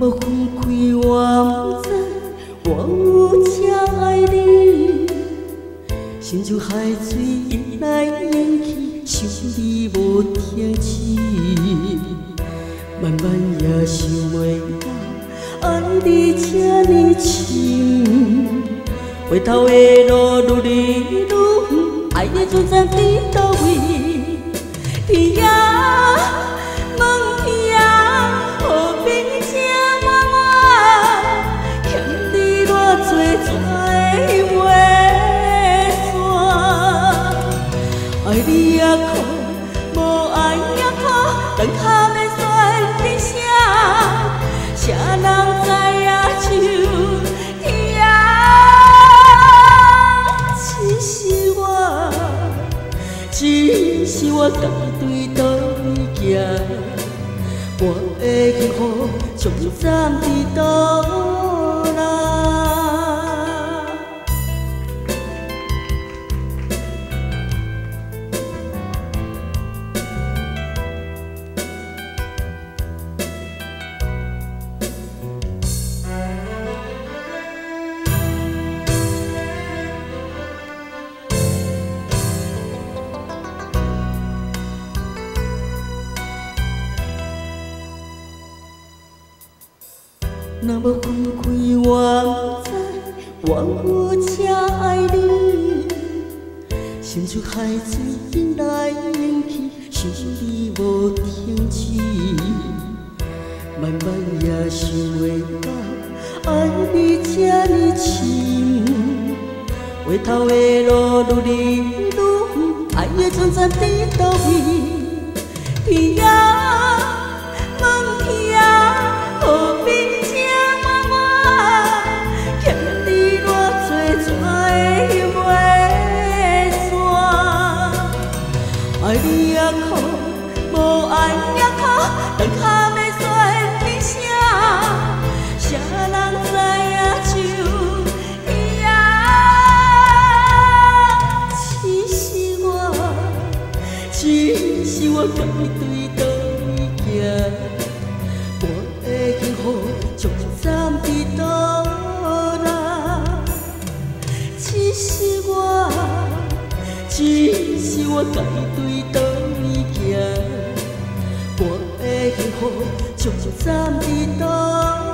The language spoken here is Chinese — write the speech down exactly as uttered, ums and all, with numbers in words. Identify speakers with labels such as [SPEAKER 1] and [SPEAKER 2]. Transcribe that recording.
[SPEAKER 1] 无分开，我不知我有这爱你，心像海水涌来涌去，想你无停止。慢慢也想袂到，爱你这呢深，回头的路愈离愈远，爱的存在伫倒位？天涯问天涯，何必这么晚？欠你偌多怎会算？爱你也苦，无爱也苦，当下要选伫啥？谁人知影像天涯？只是我，只是我家己对倒位行，我的幸福将暂伫倒来？若无分开，我不知我有这爱你，心像海水涌来涌去，想你无停止。慢慢也想袂到，爱你这呢深，回头的路愈离愈远，爱的存在伫倒位？天涯问天涯，何必？爱你也苦，无爱也苦，当下要选伫啥？谁人知影像天涯？只是我，只是我家己对倒位行，我的幸福将暂伫倒来？只是我，只是我家己对倒位行，我的幸福将暂伫倒。